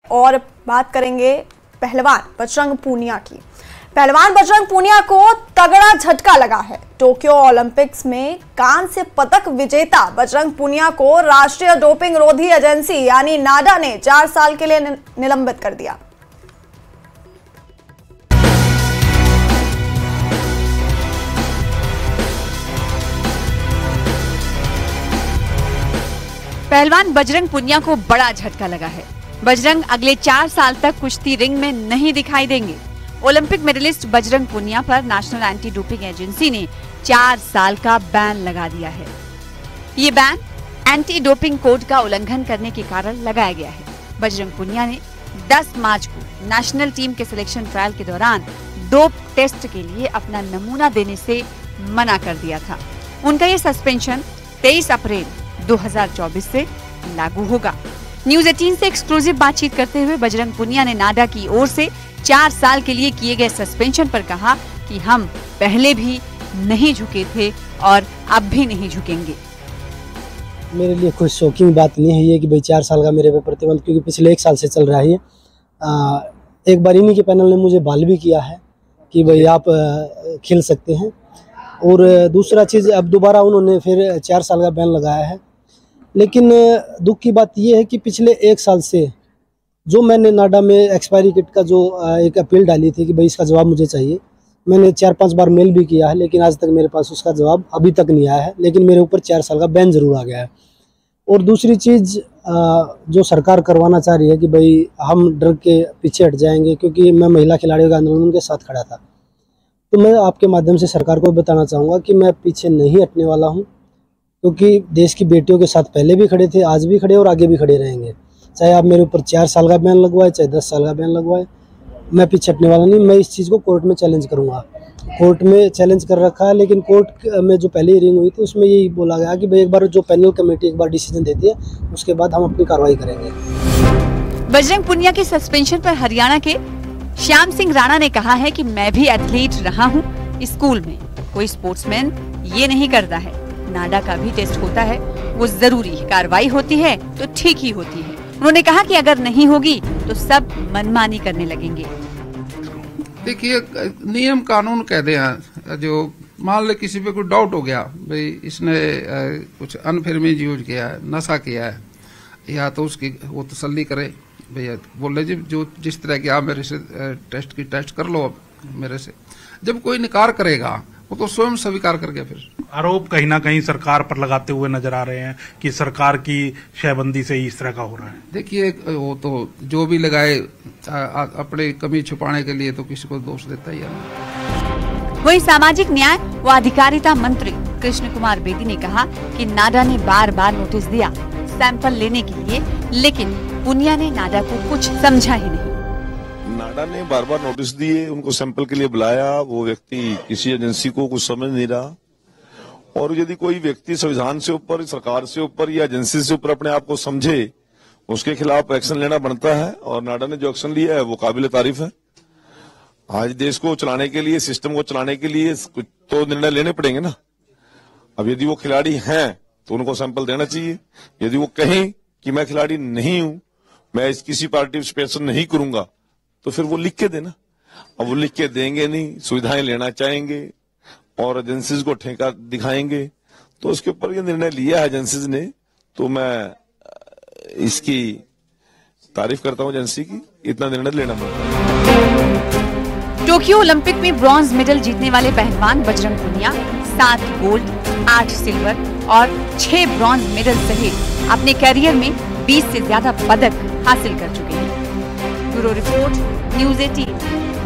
और बात करेंगे पहलवान बजरंग पूनिया की। पहलवान बजरंग पूनिया को तगड़ा झटका लगा है। टोक्यो ओलंपिक्स में कांस्य पदक विजेता बजरंग पूनिया को राष्ट्रीय डोपिंग रोधी एजेंसी यानी नाडा ने 4 साल के लिए निलंबित कर दिया। पहलवान बजरंग पूनिया को बड़ा झटका लगा है। बजरंग अगले 4 साल तक कुश्ती रिंग में नहीं दिखाई देंगे। ओलंपिक मेडलिस्ट बजरंग पूनिया पर नेशनल एंटी डोपिंग एजेंसी ने 4 साल का बैन लगा दिया है। ये बैन एंटी डोपिंग कोड का उल्लंघन करने के कारण लगाया गया है। बजरंग पूनिया ने 10 मार्च को नेशनल टीम के सिलेक्शन ट्रायल के दौरान डोप टेस्ट के लिए अपना नमूना देने से मना कर दिया था। उनका ये सस्पेंशन 23 अप्रैल 2024 से लागू होगा। न्यूज 18 से एक्सक्लूसिव बातचीत करते हुए बजरंग पूनिया ने नाडा की ओर से 4 साल के लिए किए गए सस्पेंशन पर कहा कि हम पहले भी नहीं झुके थे और अब भी नहीं झुकेंगे। मेरे लिए कोई शॉकिंग बात नहीं है ये कि भाई 4 साल का मेरे पे प्रतिबंध, क्योंकि पिछले 1 साल से चल रहा है। एक बार इन्हीं के पैनल ने मुझे बाल भी किया है कि भाई आप खेल सकते हैं, और दूसरा चीज़ अब दोबारा उन्होंने फिर 4 साल का बैन लगाया है। लेकिन दुख की बात यह है कि पिछले 1 साल से जो मैंने नाडा में एक्सपायरी किट का जो एक अपील डाली थी कि भाई इसका जवाब मुझे चाहिए, मैंने 4-5 बार मेल भी किया है, लेकिन आज तक मेरे पास उसका जवाब अभी तक नहीं आया है। लेकिन मेरे ऊपर 4 साल का बैन जरूर आ गया है। और दूसरी चीज़ जो सरकार करवाना चाह रही है कि भाई हम ड्रग के पीछे हट जाएंगे, क्योंकि मैं महिला खिलाड़ियों के आंदोलन के साथ खड़ा था, तो मैं आपके माध्यम से सरकार को बताना चाहूँगा कि मैं पीछे नहीं हटने वाला हूँ, क्योंकि देश की बेटियों के साथ पहले भी खड़े थे, आज भी खड़े और आगे भी खड़े रहेंगे। चाहे आप मेरे ऊपर 4 साल का बैन लगवाए, चाहे 10 साल का बैन लगवाए, मैं पीछे हटने वाला नहीं। मैं इस चीज़ को कोर्ट में चैलेंज करूँगा। कोर्ट में चैलेंज कर रखा है, लेकिन कोर्ट में जो पहले हियरिंग हुई थी उसमें यही बोला गया कि भाई एक बार जो पैनल कमेटी एक बार डिसीजन देती है उसके बाद हम अपनी कार्रवाई करेंगे। बजरंग पूनिया के सस्पेंशन पर हरियाणा के श्याम सिंह राणा ने कहा है कि मैं भी एथलीट रहा हूँ। स्कूल में कोई स्पोर्ट्समैन ये नहीं करता है। नाडा का भी टेस्ट होता है, वो जरूरी कार्रवाई होती है तो ठीक ही होती है। उन्होंने कहा कि अगर नहीं होगी तो सब मनमानी करने लगेंगे। देखिए, नियम कानून कहते हैं, जो मान ले किसी पे कोई डाउट हो गया भाई इसने कुछ अनफिल्मी यूज किया है, नशा किया है, या तो उसकी वो तसल्ली करे भैया, बोले जी जो जिस तरह की आप मेरे से टेस्ट कर लो मेरे से। जब कोई इनकार करेगा वो तो स्वयं स्वीकार कर गया। फिर आरोप कहीं ना कहीं सरकार पर लगाते हुए नजर आ रहे हैं कि सरकार की शहबंदी से ही इस तरह का हो रहा है। देखिए, वो तो जो भी लगाए अपने कमी छुपाने के लिए तो किसी को दोष देता ही है। वही सामाजिक न्याय व अधिकारिता मंत्री कृष्ण कुमार बेदी ने कहा कि नाडा ने बार बार नोटिस दिया सैंपल लेने के लिए, लेकिन पूनिया ने नाडा को कुछ समझा ही नहीं। नाडा ने बार बार नोटिस दिए, उनको सैंपल के लिए बुलाया, वो व्यक्ति किसी एजेंसी को कुछ समझ नहीं रहा। और यदि कोई व्यक्ति संविधान से ऊपर, सरकार से ऊपर या एजेंसी से ऊपर अपने आप को समझे, उसके खिलाफ एक्शन लेना बनता है। और नाडा ने जो एक्शन लिया है वो काबिल तारीफ है। आज देश को चलाने के लिए, सिस्टम को चलाने के लिए कुछ तो निर्णय लेने पड़ेंगे ना। अब यदि वो खिलाड़ी हैं तो उनको सैंपल देना चाहिए। यदि वो कहें कि मैं खिलाड़ी नहीं हूं, मैं किसी पार्टिसिपेशन नहीं करूंगा, तो फिर वो लिख के देना। अब वो लिख के देंगे नहीं, सुविधाएं लेना चाहेंगे और एजेंसीज को ठेका दिखाएंगे, तो उसके ऊपर ये निर्णय लिया है एजेंसीज ने। तो मैं इसकी तारीफ करता हूं एजेंसी की, इतना निर्णय लेना पड़ता है। टोक्यो ओलंपिक में ब्रॉन्ज मेडल जीतने वाले पहलवान बजरंग पूनिया 7 गोल्ड, 8 सिल्वर और 6 ब्रॉन्ज मेडल सहित अपने करियर में 20 से ज्यादा पदक हासिल कर चुके हैं। Bureau report, news 18।